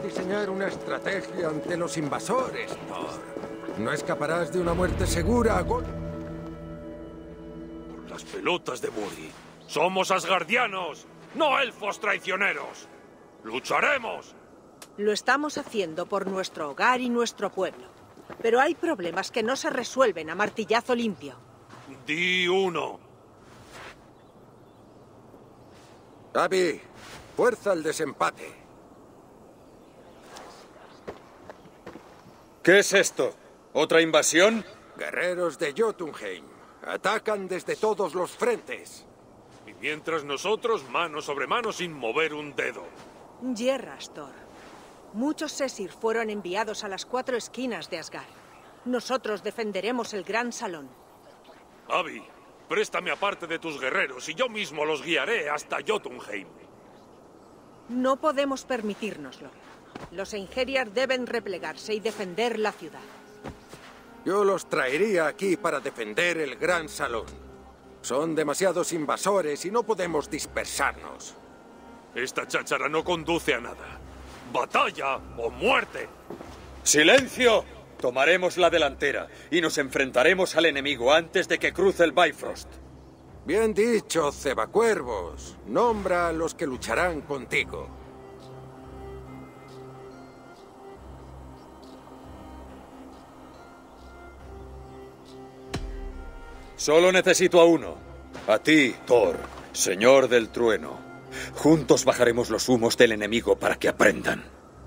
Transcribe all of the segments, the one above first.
diseñar una estrategia ante los invasores, Thor. No escaparás de una muerte segura a Por las pelotas de Muri. Somos asgardianos, no elfos traicioneros. ¡Lucharemos! Lo estamos haciendo por nuestro hogar y nuestro pueblo. Pero hay problemas que no se resuelven a martillazo limpio. Di uno. Abby, fuerza el desempate. ¿Qué es esto? ¿Otra invasión? Guerreros de Jotunheim. Atacan desde todos los frentes. Y mientras nosotros, mano sobre mano, sin mover un dedo. Yerras, Thor. Muchos Sesir fueron enviados a las 4 esquinas de Asgard. Nosotros defenderemos el Gran Salón. Abby, préstame aparte de tus guerreros y yo mismo los guiaré hasta Jotunheim. No podemos permitírnoslo. Los Einherjar deben replegarse y defender la ciudad. Yo los traería aquí para defender el Gran Salón. Son demasiados invasores y no podemos dispersarnos. Esta cháchara no conduce a nada. ¡Batalla o muerte! ¡Silencio! Tomaremos la delantera y nos enfrentaremos al enemigo antes de que cruce el Bifrost. Bien dicho, Cebacuervos. Nombra a los que lucharán contigo. Solo necesito a uno. A ti, Thor, señor del trueno. Juntos bajaremos los humos del enemigo para que aprendan.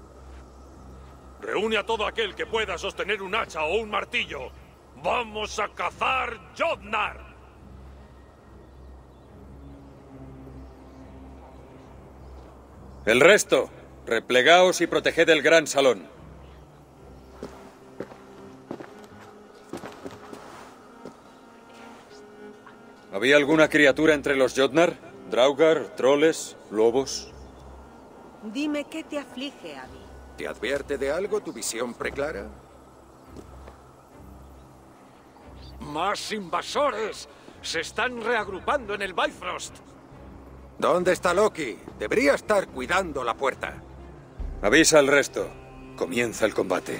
Reúne a todo aquel que pueda sostener un hacha o un martillo. ¡Vamos a cazar Jotnar! El resto, replegaos y proteged el Gran Salón. ¿Había alguna criatura entre los Jotnar? ¿Draugr, troles, lobos? Dime qué te aflige, Abby. ¿Te advierte de algo tu visión preclara? ¡Más invasores! ¡Se están reagrupando en el Bifrost! ¿Dónde está Loki? Debería estar cuidando la puerta. Avisa al resto. Comienza el combate.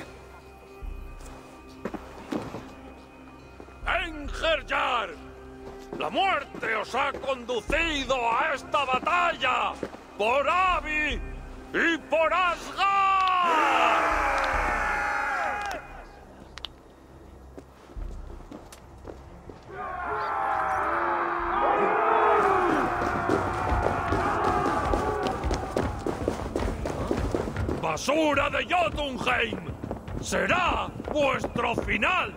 ¡Einherjar! ¡La muerte os ha conducido a esta batalla! ¡Por Abby y por Asgard! ¡Basura de Jotunheim! ¡Será vuestro final!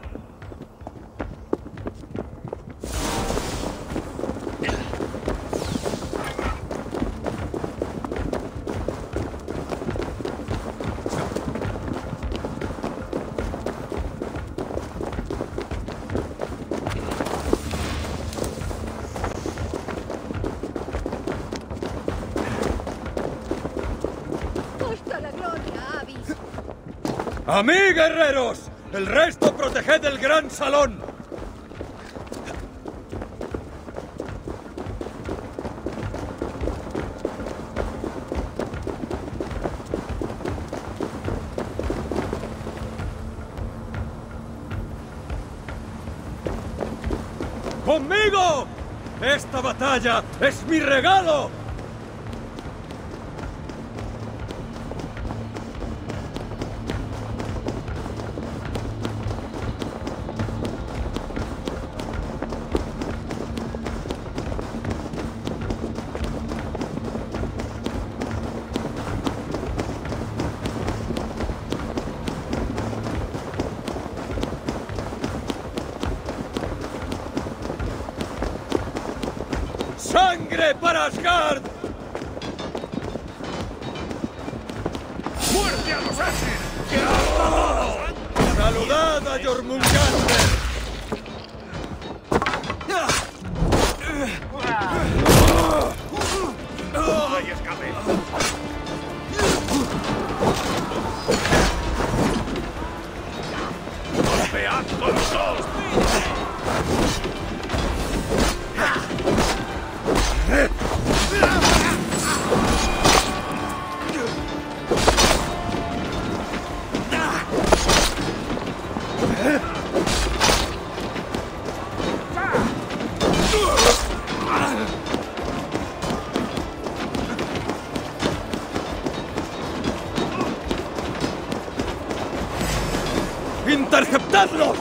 ¡A mí, guerreros! ¡El resto proteged el Gran Salón! ¡Conmigo! ¡Esta batalla es mi regalo! ¡Sangre para Asgard! ¡Muerte a los Aesir! ¡Que han matado! ¡Saludad a Jormungandr! ¡No hay escape! ¡Golpead con los dos! ¡Interceptadlos!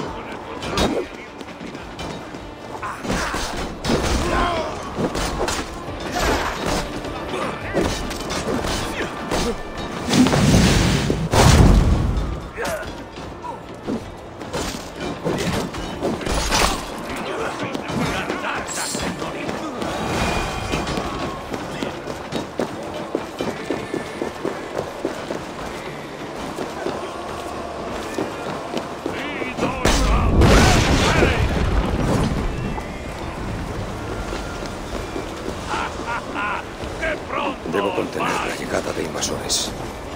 Debo contener la llegada de invasores.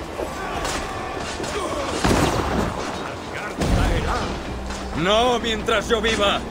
¡No mientras yo viva!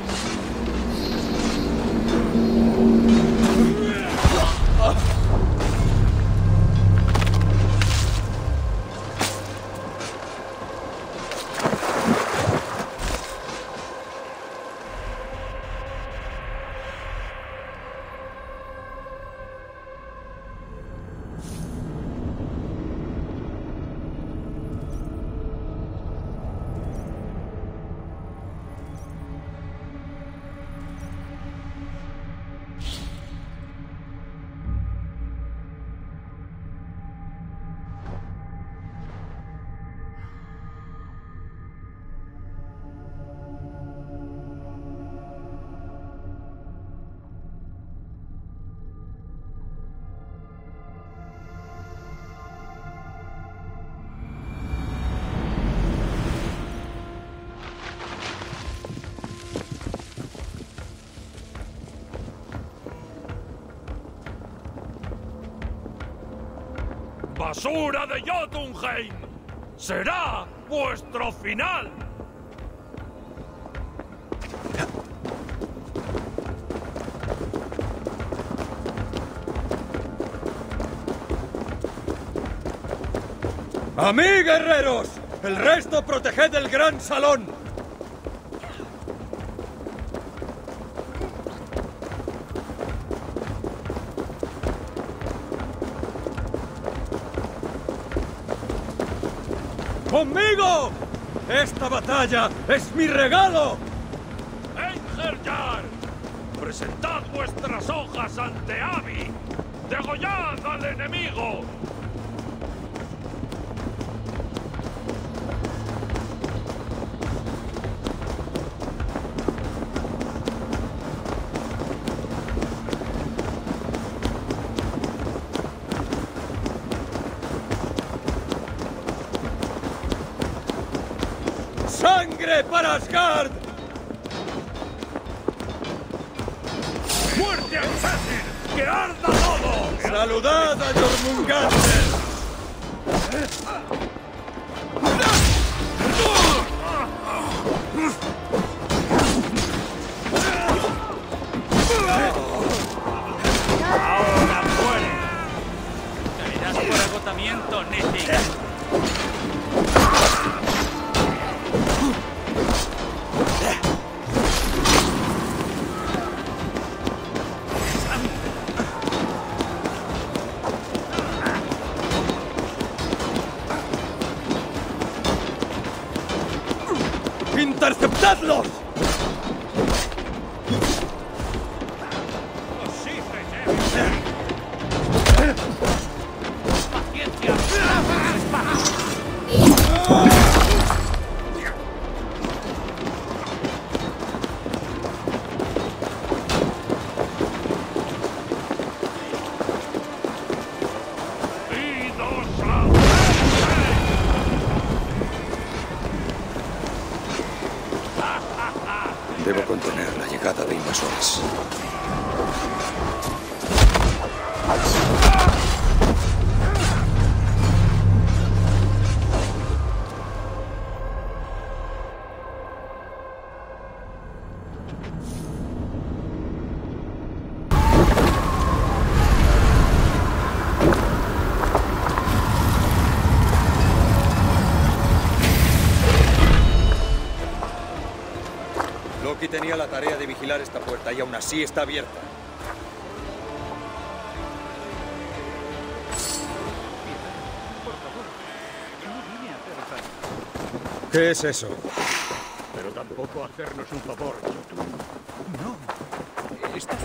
¡Basura de Jotunheim! ¡Será vuestro final! ¡A mí, guerreros! ¡El resto proteged el gran salón! ¡Conmigo! ¡Esta batalla es mi regalo! ¡Einherjar! ¡Presentad vuestras hojas ante Abi! ¡Degollad al enemigo! ¡Sangre para Asgard! ¡Muerte a César! ¡Que arda todo! ¡Saludad a Jormungandr! ¡Ahora muere! Caerás por agotamiento, Nithing. ¡Interceptadlos! ¡Paciencia! Debo contener la llegada de invasores. Loki tenía la tarea de vigilar esta puerta y aún así está abierta. Por favor, yo no vine a hacer ¿Qué es eso? Pero tampoco hacernos un favor, Jotun. No. Estás...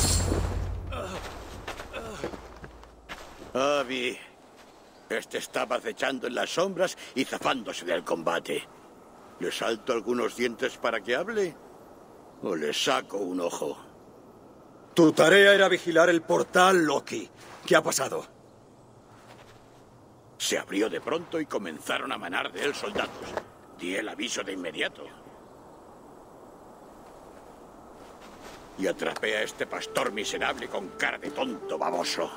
Abby. Este estaba acechando en las sombras y zafándose del combate. ¿Le salto algunos dientes para que hable? ¿O le saco un ojo? Tu tarea era vigilar el portal, Loki. ¿Qué ha pasado? Se abrió de pronto y comenzaron a manar de él soldados. Di el aviso de inmediato. Y atrapé a este pastor miserable con cara de tonto baboso.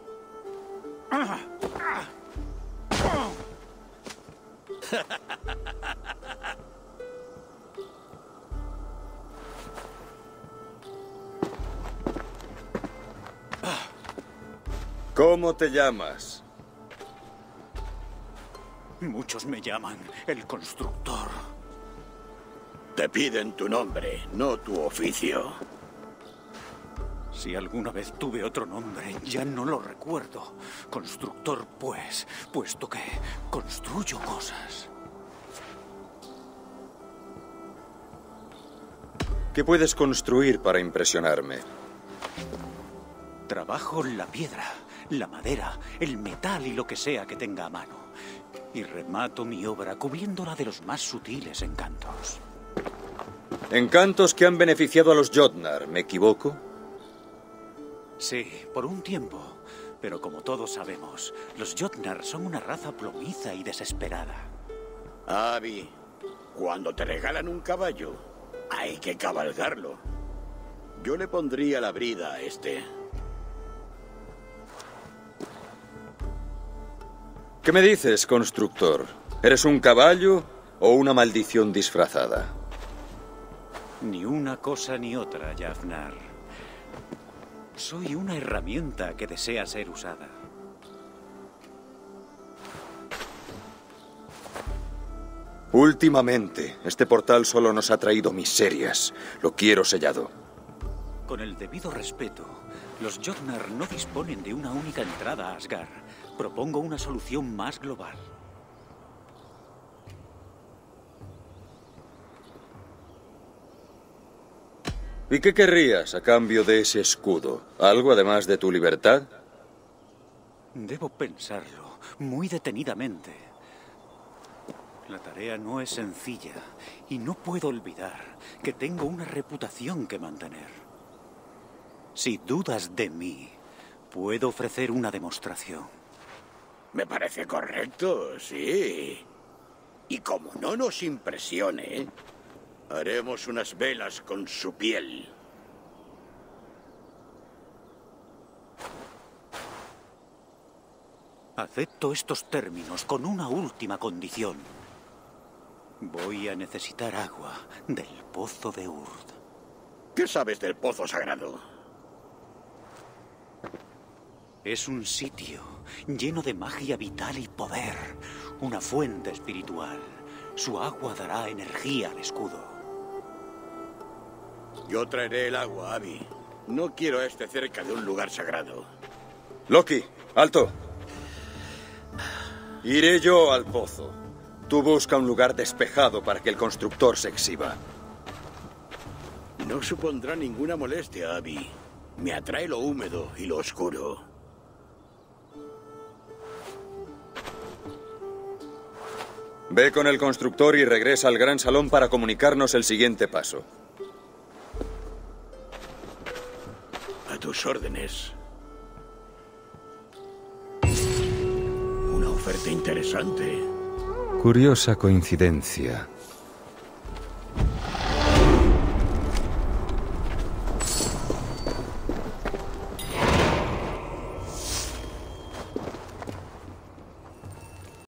¿Cómo te llamas? Muchos me llaman el Constructor. Te piden tu nombre, no tu oficio. Si alguna vez tuve otro nombre, ya no lo recuerdo. Constructor, pues, puesto que construyo cosas. ¿Qué puedes construir para impresionarme? Trabajo la piedra, la madera, el metal y lo que sea que tenga a mano. Y remato mi obra cubriéndola de los más sutiles encantos. Encantos que han beneficiado a los Jotnar, ¿me equivoco? Sí, por un tiempo. Pero como todos sabemos, los Jotnar son una raza plomiza y desesperada. Abby, cuando te regalan un caballo, hay que cabalgarlo. Yo le pondría la brida a este. ¿Qué me dices, constructor? ¿Eres un caballo o una maldición disfrazada? Ni una cosa ni otra, Jafnar. Soy una herramienta que desea ser usada. Últimamente, este portal solo nos ha traído miserias. Lo quiero sellado. Con el debido respeto, los Jotnar no disponen de una única entrada a Asgard. Propongo una solución más global. ¿Y qué querrías a cambio de ese escudo? ¿Algo además de tu libertad? Debo pensarlo muy detenidamente. La tarea no es sencilla y no puedo olvidar que tengo una reputación que mantener. Si dudas de mí, puedo ofrecer una demostración. Me parece correcto, sí. Y como no nos impresione, haremos unas velas con su piel. Acepto estos términos con una última condición. Voy a necesitar agua del pozo de Urd. ¿Qué sabes del pozo sagrado? Es un sitio lleno de magia vital y poder. Una fuente espiritual. Su agua dará energía al escudo. Yo traeré el agua, Abby. No quiero a este cerca de un lugar sagrado. Loki, alto. Iré yo al pozo. Tú busca un lugar despejado para que el constructor se exhiba. No supondrá ninguna molestia, Abby. Me atrae lo húmedo y lo oscuro. Ve con el constructor y regresa al gran salón para comunicarnos el siguiente paso. A tus órdenes. Una oferta interesante. Curiosa coincidencia.